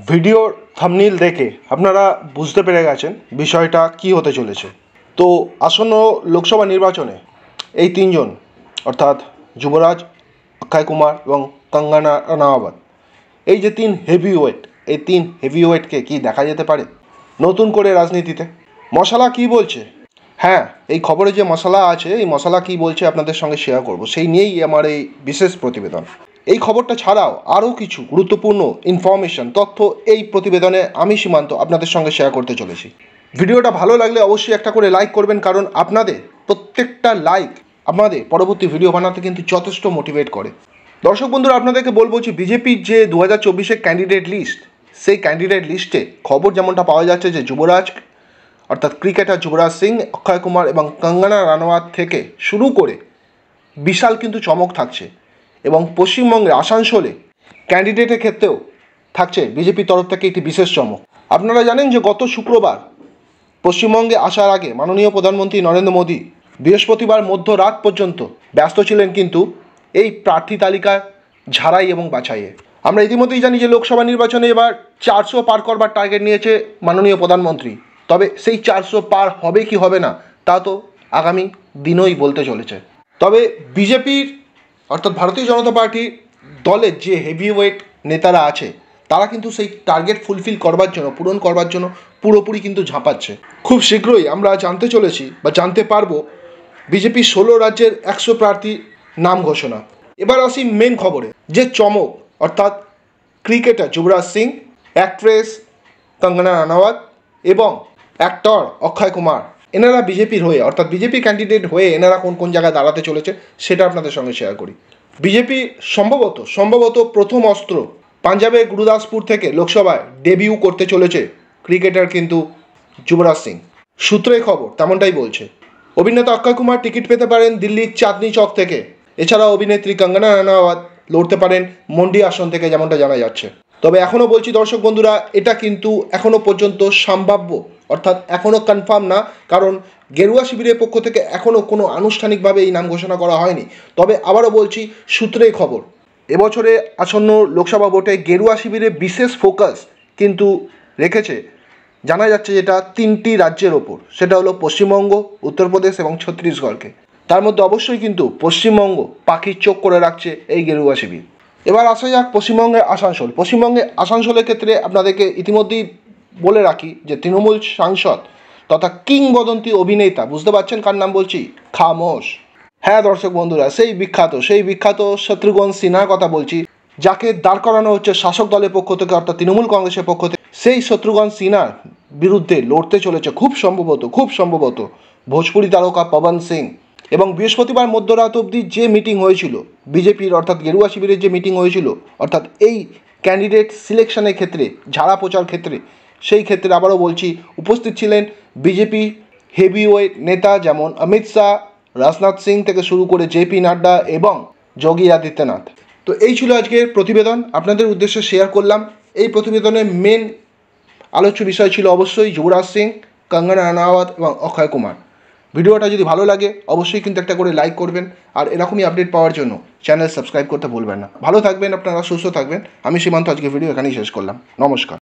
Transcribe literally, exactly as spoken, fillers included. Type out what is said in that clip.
ভিডিওর থাম্বনেইল দেখে আপনারা বুঝতে পেরে গেছেন বিষয়টা কি হতে চলেছে। তো আসন্ন লোকসভা নির্বাচনে এই তিনজন অর্থাৎ যুবরাজ, অক্ষয় কুমার এবং কঙ্গনা রানাওয়াত, এই যে তিন হেভিওয়েট, এই তিন হেভিওয়েটকে কি দেখা যেতে পারে নতুন করে রাজনীতিতে? মশলা কি বলছে? হ্যাঁ, এই খবরে যে মশলা আছে, এই মশলা কি বলছে আপনাদের সঙ্গে শেয়ার করব, সেই নিয়েই আমার এই বিশেষ প্রতিবেদন। এই খবরটা ছাড়াও আরও কিছু গুরুত্বপূর্ণ ইনফরমেশন, তথ্য এই প্রতিবেদনে আমি সীমান্ত আপনাদের সঙ্গে শেয়ার করতে চলেছি। ভিডিওটা ভালো লাগলে অবশ্যই একটা করে লাইক করবেন, কারণ আপনাদের প্রত্যেকটা লাইক আমাদের পরবর্তী ভিডিও বানাতে কিন্তু যথেষ্ট মোটিভেট করে। দর্শক বন্ধুরা, আপনাদেরকে বলবো যে বিজেপির যে দু হাজার চব্বিশের ক্যান্ডিডেট লিস্ট, সেই ক্যান্ডিডেট লিস্টে খবর যেমনটা পাওয়া যাচ্ছে যে যুবরাজ অর্থাৎ ক্রিকেটার যুবরাজ সিং, অক্ষয় কুমার এবং কঙ্গনা রানাওয়াত থেকে শুরু করে বিশাল কিন্তু চমক থাকছে। এবং পশ্চিমবঙ্গে আসানসোলে ক্যান্ডিডেটের ক্ষেত্রেও থাকছে বিজেপির তরফ থেকে একটি বিশেষ চমক। আপনারা জানেন যে গত শুক্রবার পশ্চিমবঙ্গে আসার আগে মাননীয় প্রধানমন্ত্রী নরেন্দ্র মোদী বৃহস্পতিবার মধ্যরাত পর্যন্ত ব্যস্ত ছিলেন কিন্তু এই প্রার্থী তালিকার ঝাড়াই এবং বাছাইয়ে। আমরা ইতিমধ্যেই জানি যে লোকসভা নির্বাচনে এবার চারশো পার করবার টার্গেট নিয়েছে মাননীয় প্রধানমন্ত্রী। তবে সেই চারশো পার হবে কি হবে না তা তো আগামী দিনই বলতে চলেছে। তবে বিজেপির অর্থাৎ ভারতীয় জনতা পার্টির দলের যে হেভিওয়েট নেতারা আছে, তারা কিন্তু সেই টার্গেট ফুলফিল করবার জন্য, পূরণ করবার জন্য পুরোপুরি কিন্তু ঝাঁপাচ্ছে। খুব শীঘ্রই আমরা জানতে চলেছি বা জানতে পারবো বিজেপির ষোলো রাজ্যের একশো প্রার্থীর নাম ঘোষণা। এবার আসি মেন খবরে, যে চমক অর্থাৎ ক্রিকেটার যুবরাজ সিং, অ্যাক্ট্রেস কঙ্গনা রানাওয়াত এবং অ্যাক্টর অক্ষয় কুমার, এনারা বিজেপির হয়ে অর্থাৎ বিজেপি ক্যান্ডিডেট হয়ে এনারা কোন কোন জায়গায় দাঁড়াতে চলেছে সেটা আপনাদের সঙ্গে শেয়ার করি। বিজেপি সম্ভবত সম্ভবত প্রথম অস্ত্র পাঞ্জাবের গুরুদাসপুর থেকে লোকসভায় ডেবিউ করতে চলেছে ক্রিকেটার কিন্তু যুবরাজ সিং। সূত্রে খবর তেমনটাই বলছে। অভিনেতা অক্ষয় কুমার টিকিট পেতে পারেন দিল্লির চাঁদনি চক থেকে। এছাড়া অভিনেত্রী কঙ্গনা রানাওয়াত লড়তে পারেন মন্ডি আসন থেকে, যেমনটা জানা যাচ্ছে। তবে এখনও বলছি দর্শক বন্ধুরা, এটা কিন্তু এখনও পর্যন্ত সম্ভাব্য, অর্থাৎ এখনও কনফার্ম না, কারণ গেরুয়া শিবিরের পক্ষ থেকে এখনও কোনো আনুষ্ঠানিকভাবে এই নাম ঘোষণা করা হয়নি। তবে আবারও বলছি, সূত্রেই খবর, এবছরে আসন্ন লোকসভা ভোটে গেরুয়া শিবিরে বিশেষ ফোকাস কিন্তু রেখেছে জানা যাচ্ছে যেটা তিনটি রাজ্যের ওপর, সেটা হলো পশ্চিমবঙ্গ, উত্তরপ্রদেশ এবং ছত্তিশগড়কে। তার মধ্যে অবশ্যই কিন্তু পশ্চিমবঙ্গ পাখির চোখ করে রাখছে এই গেরুয়া শিবির। এবার আসা যাক পশ্চিমবঙ্গের আসানসোল। পশ্চিমবঙ্গে আসানসোলের ক্ষেত্রে আপনাদেরকে ইতিমধ্যেই বলে রাখি যে তৃণমূল সাংসদ তথা কিংবদন্তি অভিনেতা, বুঝতে পারছেন কার নাম বলছি? খামোশ। হ্যাঁ দর্শক বন্ধুরা, সেই বিখ্যাত সেই বিখ্যাত শত্রুঘ্ন সিনহার কথা বলছি, যাকে দাঁড় করানো হচ্ছে শাসক দলের পক্ষ থেকে অর্থাৎ তৃণমূল কংগ্রেসের পক্ষ থেকে। সেই শত্রুঘ্ন সিনহার বিরুদ্ধে লড়তে চলেছে খুব সম্ভবত খুব সম্ভবত ভোজপুরি তারকা পবন সিং। এবং বৃহস্পতিবার মধ্যরাত অবধি যে মিটিং হয়েছিল বিজেপির অর্থাৎ গেরুয়া শিবিরের যে মিটিং হয়েছিল অর্থাৎ এই ক্যান্ডিডেট সিলেকশনের ক্ষেত্রে, ঝাড়া প্রচার ক্ষেত্রে, সেই ক্ষেত্রে আবারও বলছি উপস্থিত ছিলেন বিজেপি হেভিওয়েট নেতা যেমন অমিত শাহ, রাজনাথ সিং থেকে শুরু করে জেপি নাড্ডা এবং যোগী আদিত্যনাথ। তো এই ছিল আজকের প্রতিবেদন, আপনাদের উদ্দেশ্যে শেয়ার করলাম। এই প্রতিবেদনের মেন আলোচ্য বিষয় ছিল অবশ্যই যুবরাজ সিং, কঙ্গনা রানাওয়াত এবং অক্ষয় কুমার। ভিডিওটা যদি ভালো লাগে অবশ্যই কিন্তু একটা করে লাইক করবেন, আর এরকমই আপডেট পাওয়ার জন্য চ্যানেল সাবস্ক্রাইব করতে ভুলবেন না। ভালো থাকবেন আপনারা, সুস্থ থাকবেন। আমি সীমান্ত আজকে ভিডিও এখানেই শেষ করলাম। নমস্কার।